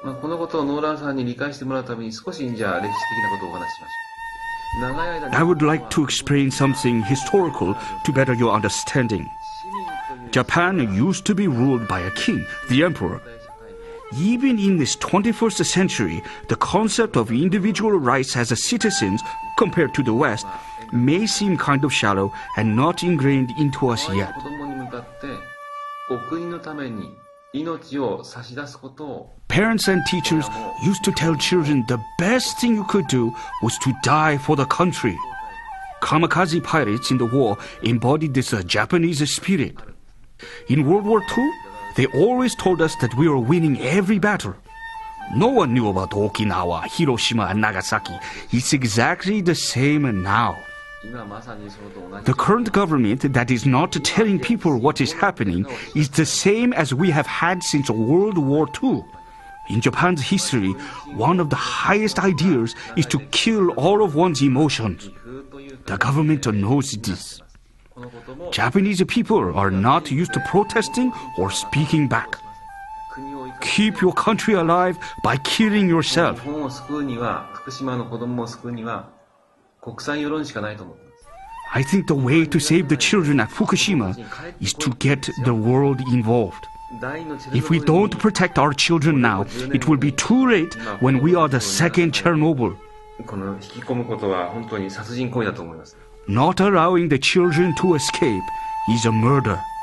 このことをノーランさんに理解してもらうために少しじゃあ歴史的なことをお話ししましょう。長い間 I would like to explain something historical to better your understanding. Japan used to be ruled by a king, the emperor. Even in this 21st century, the concept of individual rights as a citizens compared to the West may seem kind of shallow and not ingrained into us yet. 子供に向かってお国のために命を差し出すことを Parents and teachers used to tell children the best thing you could do was to die for the country. Kamikaze pilots in the war embodied this Japanese spirit. In World War II, they always told us that we were winning every battle. No one knew about Okinawa, Hiroshima, and Nagasaki. It's exactly the same now. 今まさにそれと同じ The current government that is not telling people what is happening is the same as we have had since World War II. In Japan's history, one of the highest ideas is to kill all of one's emotions. The government knows this. Japanese people are not used to protesting or speaking back. Keep your country alive by killing yourself. 日本を救うには福島の子供を救うには国際世論しかないと思ってます。 I think the way to save the children at Fukushima is to get the world involved. If we don't protect our children now, it will be too late when we are the second Chernobyl. この引き込むことは本当に殺人行為だと思います。 Not allowing the children to escape is a murder.